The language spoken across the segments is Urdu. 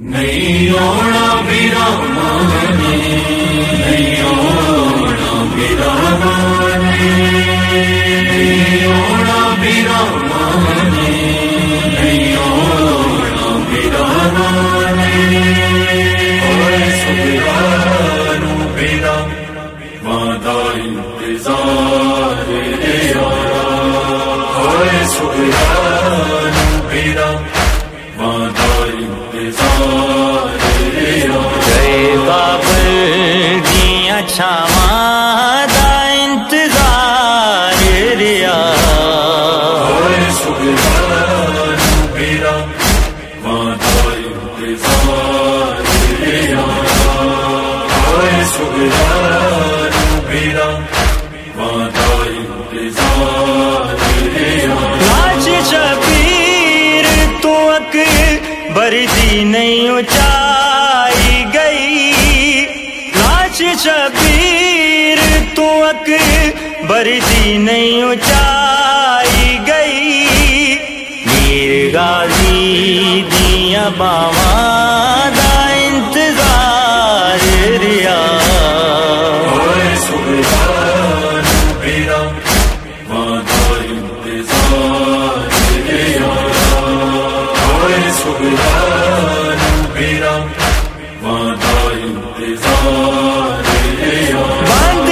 نہیں اوڑا میرا مانے، نہیں اوڑا میرا مانے، نہیں اوڑا میرا مانے، نہیں اوڑا میرا مانے، اور سبحانو میرا وعدہ انتظار یارا، اور سبحانو میرا وعدہ انتظار یارا، گئے بابر دیاں چھاواں دا انتظار ریا، اور سبحانو میرا وعدہ انتظار یارا، اور سبحانو میرا وعدہ انتظار یارا، لاج شبیر تو اکبر دی نہیں اونچائی گئی، لاج شبیر تو اکبر دی نہیں اونچائی گئی، میر غازی دیاں باواں دا انتظار ریا، اور سبحانو میرا وعدہ انتظار یارا، اور سبحانو میرا وعدہ انتظار یارا، بند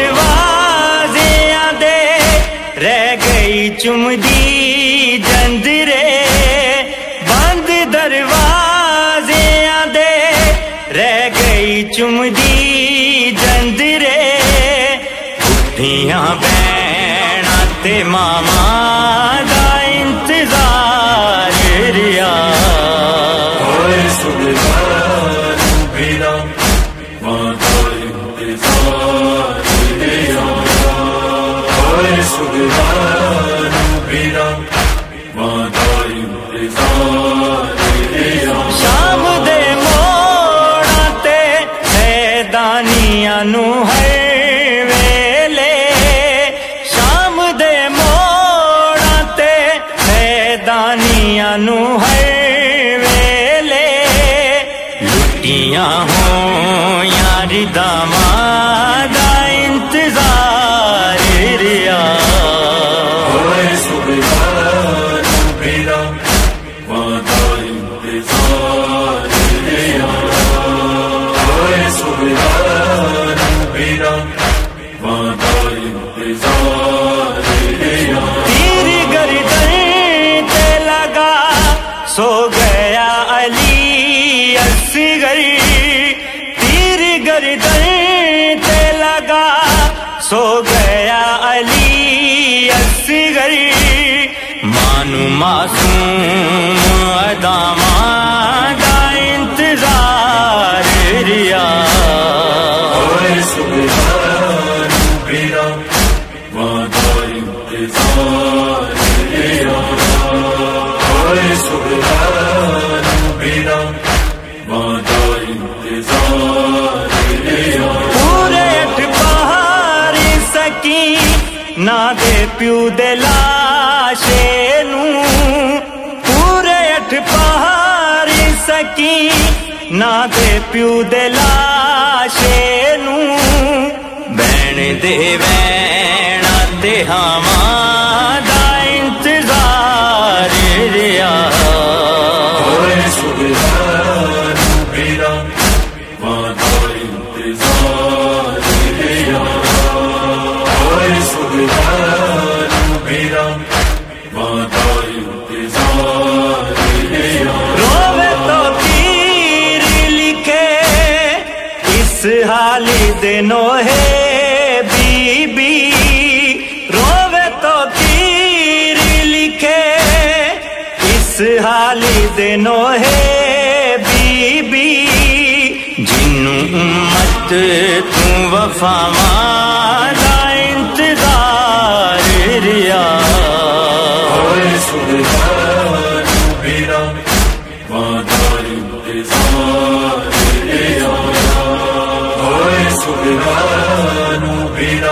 دروازیاں دے رہ گئی چمدی جندرے، بند دروازیاں دے رہ گئی چمدی جندرے، اٹھیاں بہناں تے ماواں دا انتظار ریا، اور سبحانو میرا وعدہ انتظار یارا، اور سبحانو میرا وعدہ انتظار یارا، شام دے موڑاں تے میدانیاں نو ہر ویلے، شام دے موڑاں تے میدانیاں نو ہر ویلے، لٹیاں ہوں یار داماں دا انتظار ریا، اور سبحانو میرا وعدہ انتظار یارا، اور سبحانو میرا وعدہ انتظار یارا، تیر گردن تے لگا سو گیا علی اصغر، تیر گردن تے لگا سو گیا علی اصغر، مانو معصوم اداماں دا انتظار ریا، اور سبحانو میرا وعدہ انتظار یارا، اور سبحانو میرا وعدہ انتظار یارا، پورے اٹھ پہاڑی سکینہ دے پیو دے لاشے نوں، پورے اٹھ پہاڑی سکینہ دے پیو دے لاشے نوں، بہن دے وینا تے ہاواں دا انتظار ریا، اور سبحانو میرا وعدہ انتظار یارا، اور سبحانو میرا وعدہ انتظار یارا، روے تو تیر لکھے اس حالی دے نوحے بی بی، روے تو تیر لکھے اس حالی دے نوحے بی بی، جنوں امت تو وفاواں دا انتظار ریا، اور سبحانو میرا وعدہ انتظار یارا، اور سبحانو میرا